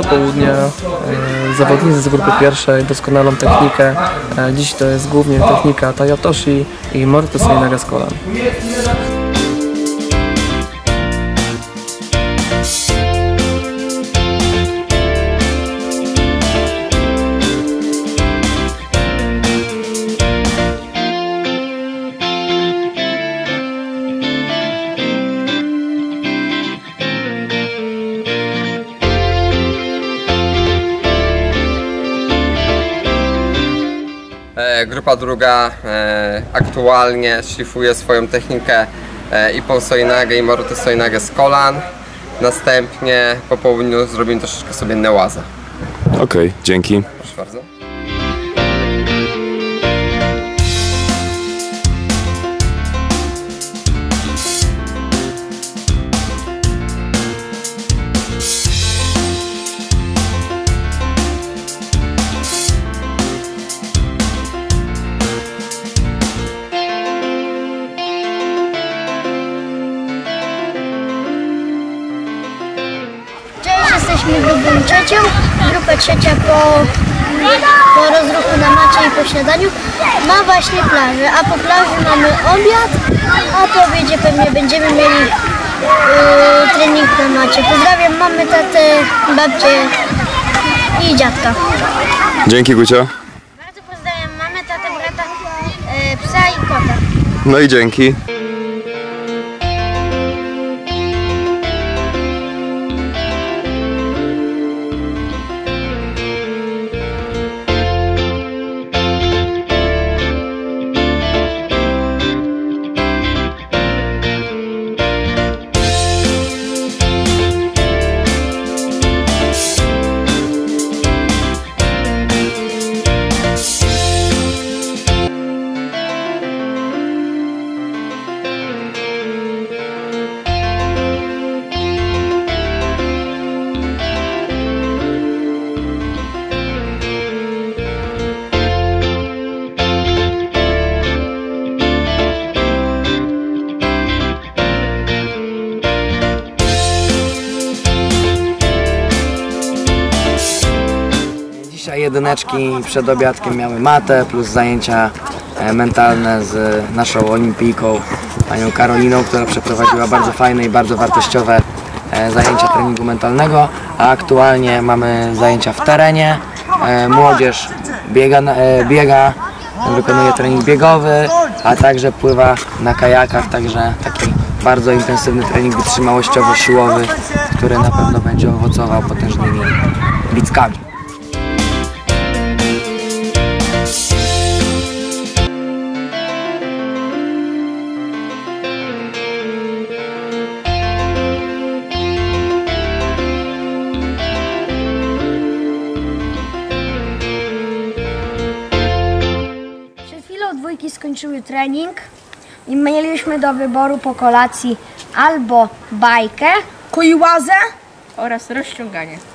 południa zawodnicy z grupy pierwszej doskonalą technikę. Dziś to jest głównie technika Tai-Otoshi i Morito Soinage z kolan. Grupa druga aktualnie szlifuje swoją technikę Ippon Soinage i Morito Soinage z kolan. Następnie po południu zrobimy troszeczkę sobie newaza. Okej, dzięki. Proszę bardzo. Jesteśmy grupą trzecią. Grupa trzecia po rozruchu na macie i po śniadaniu ma właśnie plażę, a po plaży mamy obiad, a po obiedzie pewnie będziemy mieli trening na macie. Pozdrawiam mamy, tatę, babcię i dziadka. Dzięki, Gucio. Bardzo pozdrawiam mamę, tatę, brata, psa i kota. No i dzięki. Dzisiaj jedyneczki przed obiadkiem miały matę plus zajęcia mentalne z naszą olimpijką, panią Karoliną, która przeprowadziła bardzo fajne i bardzo wartościowe zajęcia treningu mentalnego, a aktualnie mamy zajęcia w terenie. Młodzież biega, wykonuje trening biegowy, a także pływa na kajakach, także taki bardzo intensywny trening wytrzymałościowo-siłowy, który na pewno będzie owocował potężnymi bickami. Dwójki skończyły trening i mieliśmy do wyboru po kolacji albo bajkę, koiłazę oraz rozciąganie.